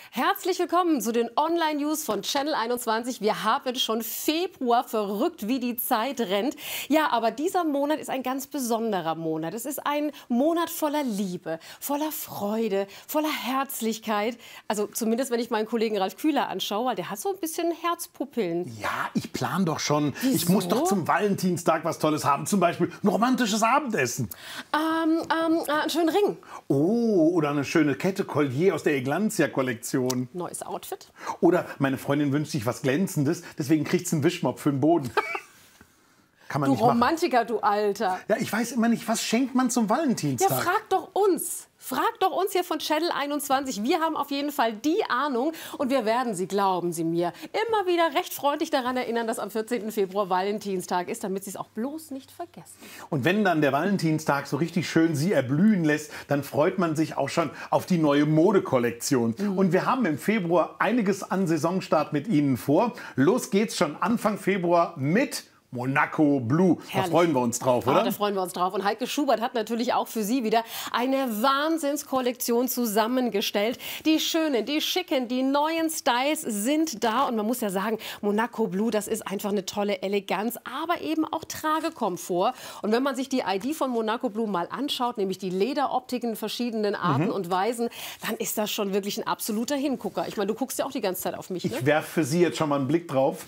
Herzlich willkommen zu den Online-News von Channel 21. Wir haben schon Februar, verrückt wie die Zeit rennt. Ja, aber dieser Monat ist ein ganz besonderer Monat. Es ist ein Monat voller Liebe, voller Freude, voller Herzlichkeit. Also zumindest, wenn ich meinen Kollegen Ralf Kühler anschaue, weil der hat so ein bisschen Herzpupillen. Ja, ich plane doch schon. Wieso? Ich muss doch zum Valentinstag was Tolles haben. Zum Beispiel ein romantisches Abendessen. Einen schönen Ring. Oh, oder eine schöne Kette Collier aus der Eglantia-Kollektion. Neues Outfit. Oder meine Freundin wünscht sich was Glänzendes, deswegen kriegt sie einen Wischmopp für den Boden. Kann man Du nicht machen. Romantiker, du Alter. Ja, ich weiß immer nicht, was schenkt man zum Ja, Valentinstag? frag doch uns. Frag doch uns hier von Channel 21. Wir haben auf jeden Fall die Ahnung und wir werden Sie, glauben Sie mir, immer wieder recht freundlich daran erinnern, dass am 14. Februar Valentinstag ist, damit Sie es auch bloß nicht vergessen. Und wenn dann der Valentinstag so richtig schön Sie erblühen lässt, dann freut man sich auch schon auf die neue Modekollektion. Und wir haben im Februar einiges an Saisonstart mit Ihnen vor. Los geht's schon Anfang Februar mit Monaco Blue. Da Herrlich. freuen wir uns drauf, oder? Da freuen wir uns drauf. Und Heike Schubert hat natürlich auch für Sie wieder eine Wahnsinnskollektion zusammengestellt. Die schönen, die schicken, die neuen Styles sind da. Und man muss ja sagen, Monaco Blue, das ist einfach eine tolle Eleganz, aber eben auch Tragekomfort. Und wenn man sich die ID von Monaco Blue mal anschaut, nämlich die Lederoptiken in verschiedenen Arten und Weisen, dann ist das schon wirklich ein absoluter Hingucker. Ich meine, du guckst ja auch die ganze Zeit auf mich, ne? Ich werfe für Sie jetzt schon mal einen Blick drauf.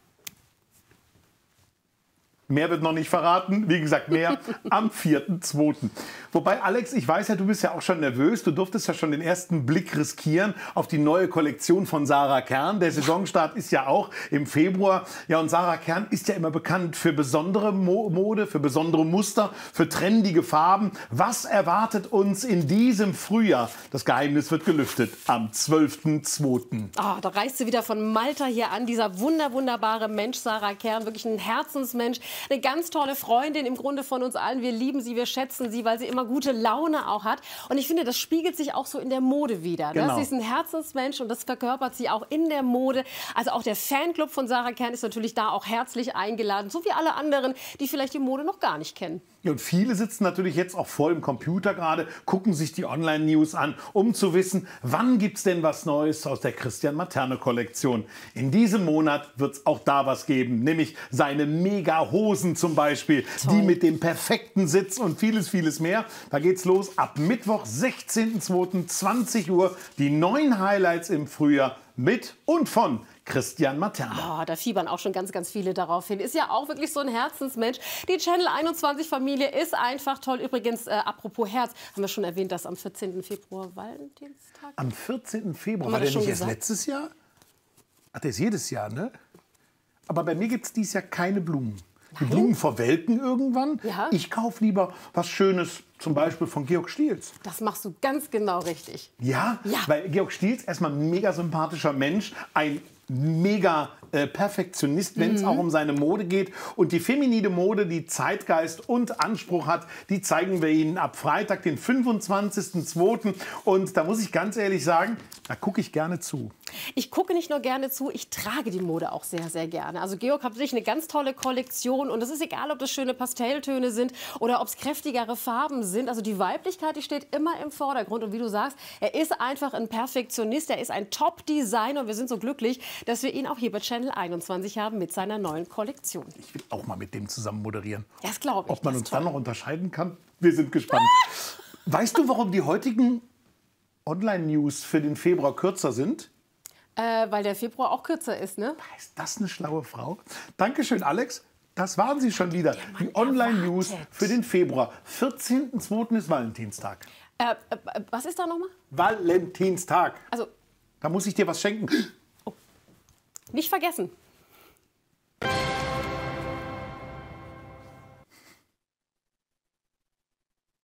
Mehr wird noch nicht verraten. Wie gesagt, mehr am 4.2. Wobei, Alex, ich weiß ja, du bist ja auch schon nervös. Du durftest ja schon den ersten Blick riskieren auf die neue Kollektion von Sarah Kern. Der Saisonstart ist ja auch im Februar. Ja, und Sarah Kern ist ja immer bekannt für besondere Mode, für besondere Muster, für trendige Farben. Was erwartet uns in diesem Frühjahr? Das Geheimnis wird gelüftet am 12.2. Ah, da reist sie wieder von Malta hier an, dieser wunderbare Mensch, Sarah Kern, wirklich ein Herzensmensch, eine ganz tolle Freundin im Grunde von uns allen. Wir lieben sie, wir schätzen sie, weil sie immer gute Laune auch hat. Und ich finde, das spiegelt sich auch so in der Mode wider. Genau. Sie ist ein Herzensmensch und das verkörpert sie auch in der Mode. Also auch der Fanclub von Sarah Kern ist natürlich da auch herzlich eingeladen, so wie alle anderen, die vielleicht die Mode noch gar nicht kennen. Ja, und viele sitzen natürlich jetzt auch vor dem Computer gerade, gucken sich die Online-News an, um zu wissen, wann gibt es denn was Neues aus der Christian Materne-Kollektion. In diesem Monat wird es auch da was geben, nämlich seine Mega-Hosen zum Beispiel, die mit dem perfekten Sitz und vieles mehr. Da geht's los ab Mittwoch, 16.02. 20 Uhr, die neuen Highlights im Frühjahr mit und von Christian Materne. Oh, da fiebern auch schon ganz viele darauf hin. Ist ja auch wirklich so ein Herzensmensch. Die Channel 21 Familie ist einfach toll. Übrigens, apropos Herz, haben wir schon erwähnt, dass am 14. Februar Valentinstag. Am 14. Februar, Haben wir war der das schon nicht erst gesagt? letztes Jahr? Ach, der ist jedes Jahr, ne? Aber bei mir gibt es dieses Jahr keine Blumen. Die Blumen verwelken irgendwann. Ja. Ich kaufe lieber was Schönes, zum Beispiel von Georg Stiels. Das machst du ganz genau richtig. Ja, Ja. weil Georg Stiels erstmal ein mega sympathischer Mensch, ein mega Perfektionist, wenn es auch um seine Mode geht. Und die feminine Mode, die Zeitgeist und Anspruch hat, die zeigen wir Ihnen ab Freitag, den 25.02. Und da muss ich ganz ehrlich sagen, da gucke ich gerne zu. Ich gucke nicht nur gerne zu, ich trage die Mode auch sehr gerne. Also Georg hat wirklich eine ganz tolle Kollektion und es ist egal, ob das schöne Pastelltöne sind oder ob es kräftigere Farben sind. Also die Weiblichkeit, die steht immer im Vordergrund und wie du sagst, er ist einfach ein Perfektionist, er ist ein Top-Designer und wir sind so glücklich, dass wir ihn auch hier bei Channel 21 haben mit seiner neuen Kollektion. Ich will auch mal mit dem zusammen moderieren. Das glaube ich. Ob man das uns ist toll. dann noch unterscheiden kann? Wir sind gespannt. Weißt du, warum die heutigen Online-News für den Februar kürzer sind? Weil der Februar auch kürzer ist, ne? Ist das eine schlaue Frau? Dankeschön, Alex. Das waren sie schon wieder. Die Online-News erwartet. für den Februar. 14.02. ist Valentinstag. Was ist da nochmal? Valentinstag. Also Da muss ich dir was schenken. nicht vergessen.